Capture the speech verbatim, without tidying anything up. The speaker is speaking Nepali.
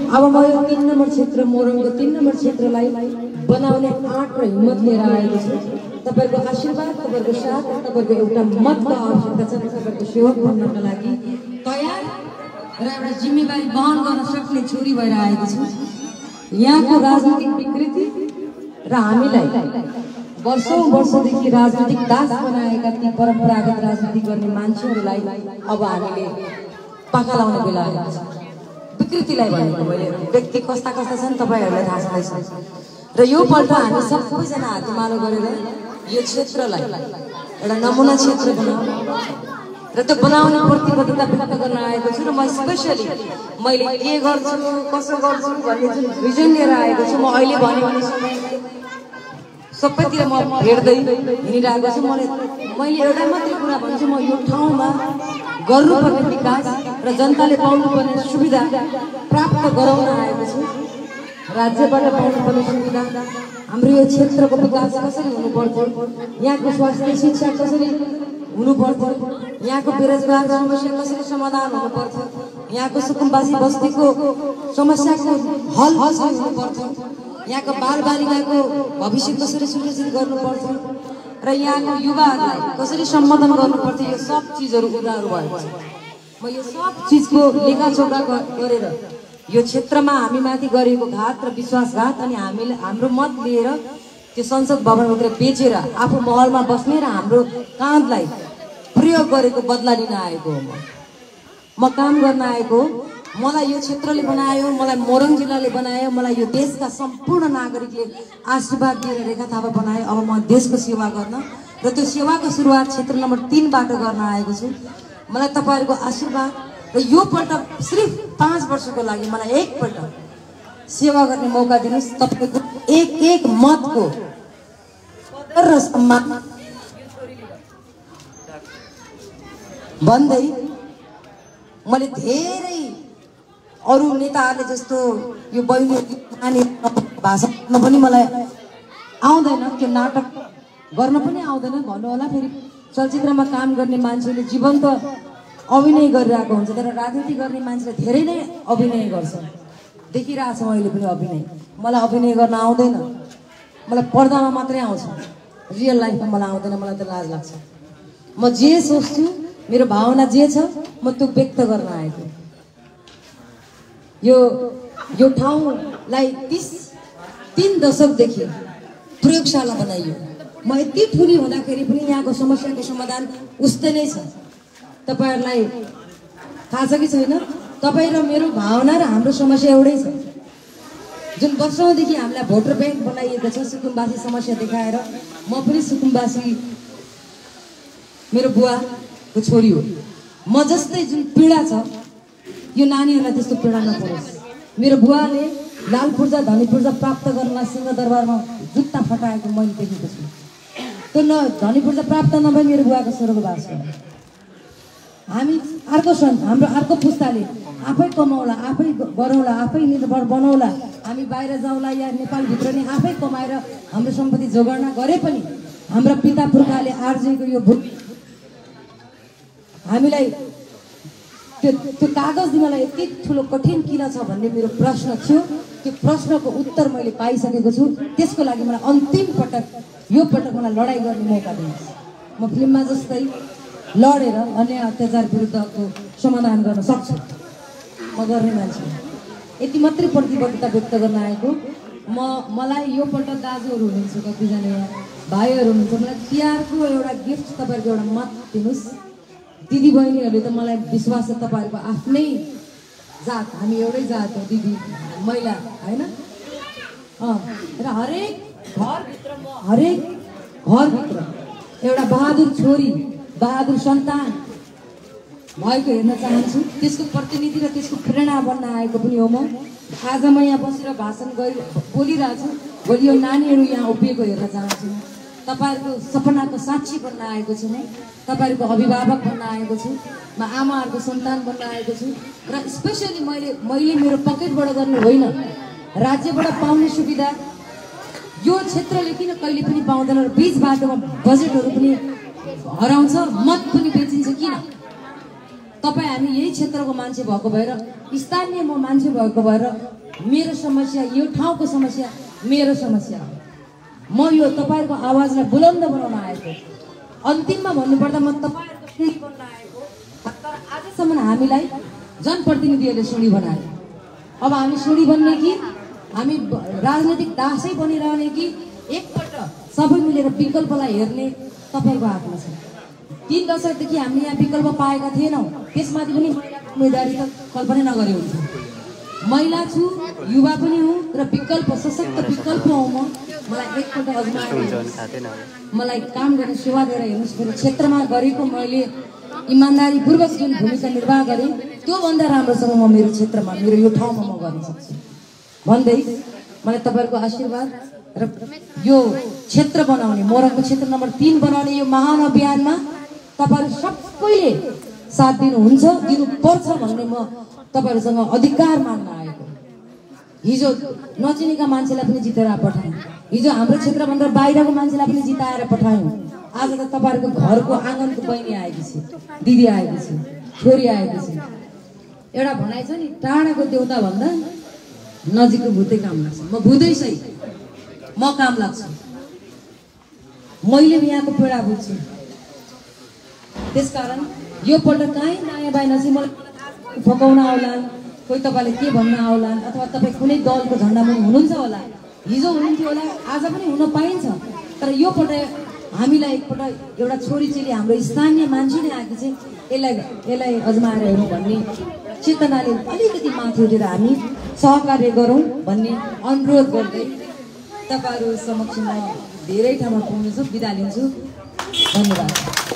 अब म यो तीन नम्बर क्षेत्र मोरङको तीन नम्बर क्षेत्रलाई बनाउने आँट र हिम्मत लिएर आएको छु। तपाईहरुको आशीर्वाद, तपाईहरुको साथ, तपाईहरुको एउटा मतको आवश्यकता छ। तपाईहरुको सेवक बन्नका लागि तयार र एउटा जिम्मेवारी वहन गर्न सक्ने छोरी भएर आएको छु। यहाँको राजनीतिक विकृति र हामीलाई वर्षौं वर्षदेखि राजनीतिक दास बनाएका ती परम्परागत राजनीति गर्ने मान्छेहरूलाई अब हामीले पाखा लाउने बेला आएको छ। विकृतिलाई भनेको मैले व्यक्ति कस्ता कस्ता छन् तपाईहरुलाई थाहा छँदैछ। र यो पल्ट हामी सबैजना हातेमालो गरेर यो क्षेत्रलाई एउटा नमुना क्षेत्र बनाउँ र त्यो बनाउने प्रतिबद्धता व्यक्त गर्न आएको छु। र म स्पेशली मैले के गर्छु कसो गर्छु भन्ने जुन भिजन लिएर आएको छु, म अहिले भने भने सबैतिर म हेर्दै हिँडिरहेको छु। मैले मैले एउटा मात्रै कुरा भन्छु, म यो ठाउँमा गर्नुपर्ने विकास र जनताले पाउनुपर्ने सुविधा प्राप्त गराउन आएको छु। राज्यबाट पाउनुपर्ने सुविधा, हाम्रो यो क्षेत्रको विकास कसरी हुनुपर्छ, यहाँको स्वास्थ्य शिक्षा कसरी हुनुपर्छ, यहाँको बेरोजगार समस्या कसरी समाधान हुनुपर्छ, यहाँको सुकुम्बासी बस्तीको समस्याको हल कसरी हुनुपर्छ, यहाँको बालबालिकाको भविष्य कसरी सुनिश्चित गर्नुपर्छ र यहाँको युवाहरूलाई कसरी सम्बोधन गर्नुपर्छ, यो सब चिजहरू उनीहरू भएको छ। म यो सब चिजको लेखाजोखा गरेर यो क्षेत्रमा हामी माथि गरेको घात र विश्वासघात अनि हामीले हाम्रो मत लिएर त्यो संसद भवनभित्र बेचेर आफू महलमा बस्ने र हाम्रो काँधलाई प्रयोग गरेको बदला लिन आएको हो। म म काम गर्न आएको हो। मलाई यो क्षेत्रले बनायो, मलाई मोरङ जिल्लाले बनायो, मलाई यो देशका सम्पूर्ण नागरिकले आशीर्वाद दिएर रेखा थापा बनायो। अब म देशको सेवा गर्न र त्यो सेवाको सुरुवात क्षेत्र नम्बर तीनबाट गर्न आएको छु। मलाई तपाईहरुको आशीर्वाद र यो पल्ट सिर्फ पाँच वर्षको लागि मलाई एकपल्ट सेवा गर्ने मौका दिनुस्। तपाईको एक एक मतको कदर र सम्मान भन्दै मैले धेरै अरु नेताहरूले जस्तो यो बहिनी भाषा गर्न पनि मलाई आउँदैन, त्यो नाटक गर्न पनि आउँदैन भन्नु होला। फेरि चलचित्रमा काम गर्ने मान्छेले जीवन्त अभिनय गरिरहेको हुन्छ, तर राजनीति गर्ने मान्छेले धेरै नै अभिनय गर्छ। देखिरहेको छ मैले पनि अभिनय। मलाई अभिनय गर्न आउँदैन, मलाई पर्दामा मात्रै आउँछ, रियल लाइफमा मलाई आउँदैन। मलाई त लाज लाग्छ। म जे सोच्छु, मेरो भावना जे छ, म त्यो व्यक्त गर्न आएको। यो यो ठाउँलाई तीस तीन दशकदेखि प्रयोगशाला बनाइयो। म यति ठुली हुँदाखेरि पनि यहाँको समस्याको समाधान उस्तै नै छ। तपाईहरुलाई थाहा छ कि छैन? तपाईँ र मेरो भावना र हाम्रो समस्या एउटै छ। जुन वर्षौंदेखि हामीलाई भोटर ब्याङ्क बनाइएको छ सुकुम्बासी समस्या देखाएर। म पनि सुकुम्बासी, मेरो बुवाको छोरी हो। म जस्तै जुन पीडा छ यो नानीहरूलाई त्यस्तो पीडा नपरोस्। मेरो बुवाले लाल पूर्जा धनी पूर्जा प्राप्त गर्नलाई सिंहदरबारमा जुत्ता फटाएको मैले देखेको छु। त्यो न धनी पूर्जा प्राप्त नभए मेरो बुवाको स्वर्गवास हो। हामी अर्को सन् हाम्रो अर्को पुस्ताले आफै कमाउला, आफै गरौँला, आफै निर्भर बनाउला, हामी बाहिर जाउँला या नेपालभित्र नै आफै कमाएर हाम्रो सम्पत्ति जोगाउन गरे पनि हाम्रा पिता पुर्खाले आर्जेको यो हामीलाई त्यो त्यो कागज दिनलाई यति ठुलो कठिन किन छ भन्ने मेरो प्रश्न थियो। त्यो प्रश्नको उत्तर मैले पाइसकेको छु। त्यसको लागि मलाई अन्तिम पटक यो पटक मलाई लडाइँ गर्ने मौका दिनुहोस्। म फिल्ममा जस्तै लडेर अन्याय अत्याचार विरुद्धको समाधान गर्न सक्छु। म गर्ने मान्छे यति मात्रै प्रतिबद्धता व्यक्त गर्न आएको। म मलाई यो पल्ट दाजुहरू हुनुहुन्छ, कतिजना यहाँ भाइहरू हुनुहुन्छ, मलाई तिहारको एउटा गिफ्ट तपाईँहरूको एउटा मत दिनुहोस्। दिदी बहिनीहरूले त मलाई विश्वास छ तपाईँहरूको आफ्नै जात, हामी एउटै जात हो, दिदी महिला होइन। अँ र हरेक घरभित्र म हरेक घरभित्र एउटा बहादुर छोरी, बहादुर सन्तान भएको हेर्न चाहन्छु। त्यसको प्रतिनिधि र त्यसको प्रेरणा बन्न आएको पनि हो। म आज म यहाँ बसेर भाषण गरि बोलिरहेको छु, भोलि यो नानीहरू यहाँ उभिएको हेर्न चाहन्छु। तपाईहरुको सपनाको साक्षी बन्न आएको छु। म तपाईहरुको अभिभावक बन्न आएको छु। म आमाहरूको सन्तान बन्न आएको छु। र स्पेशली मैले मैले मेरो पकेटबाट गर्नु होइन, राज्यबाट पाउने सुविधा यो क्षेत्रले किन कहिले पनि पाउँदैन र बीच बाटोमा बजेटहरू पनि हराउँछ, मत पनि बेचिन्छ किन? तपाईँ हामी यही क्षेत्रको मान्छे भएको भएर स्थानीय म मान्छे भएको भएर मेरो समस्या यो ठाउँको समस्या मेरो समस्या हो। म यो तपाईँहरूको आवाजलाई बुलन्द बनाउन आएको। अन्तिममा भन्नुपर्दा म तपाईँहरूको सिडी बन्न आएको। तर आजसम्म हामीलाई जनप्रतिनिधिहरूले सिडी बनाए। अब हामी सिडी बन्ने कि हामी राजनैतिक दासै बनिरहने कि एकपल्ट सबै मिलेर विकल्पलाई हेर्ने तपाईँको हातमा छ। तीन दशकदेखि हामीले यहाँ विकल्प पाएका थिएनौँ। त्यसमाथि पनि महिलाको उम्मेदवारी त कल्पना नगरे हुन्छ। महिला छु, युवा पनि हुँ र विकल्प सशक्त विकल्प हो। म मलाई एकपल्ट अजमाएर मलाई काम गर्ने सेवा दिएर हेर्नुहोस्। मेरो क्षेत्रमा गरेको मैले इमान्दारीपूर्वक जुन भूमिका निर्वाह गरेँ त्योभन्दा राम्रोसँग म मेरो क्षेत्रमा मेरो यो ठाउँमा म गर्न सक्छु भन्दै मलाई तपाईँहरूको आशीर्वाद र यो क्षेत्र बनाउने मोरङको क्षेत्र नम्बर तीन बनाउने यो महान अभियानमा तपाईँहरू सबैले साथ दिनुहुन्छ, दिनुपर्छ भन्ने म तपाईँहरूसँग अधिकार माग्न आएको। हिजो नचिनेका मान्छेलाई पनि जितेर पठायौँ, हिजो हाम्रो क्षेत्रभन्दा बाहिरको मान्छेलाई पनि जिताएर पठायौँ। आज त तपाईँहरूको घरको आँगनको बहिनी आएकी छ, दिदी आएकी छ, छोरी आएकी छ। एउटा भनाइ छ नि, टाढाको देउता भन्दा नजिकको भूतै काम लाग्छ। म भूतै सही, म काम लाग्छु। मैले यहाँको पीडा बुझ्छु। त्यसकारण यो पल्ट काहीँ नयाँ बाहिर चाहिँ मलाई फकाउन आउलान्, कोही तपाईँले के भन्न आउलान्, अथवा तपाईँ कुनै दलको झन्डामा हुनुहुन्छ होला, हिजो हुनुहुन्थ्यो होला, आज पनि हुन पाइन्छ। तर यो पल्ट हामीलाई एकपल्ट एउटा छोरी चेली हाम्रो स्थानीय मान्छे नै आएकी चाहिँ यसलाई यसलाई अजमाएर हेरौँ भन्ने चेतनाले अलिकति माथि उठेर हामी सहकार्य गरौँ भन्ने अनुरोध गर्दै तपाईँहरू समक्ष म धेरै ठाउँमा पुग्नेछु। बिदा लिन्छु। धन्यवाद।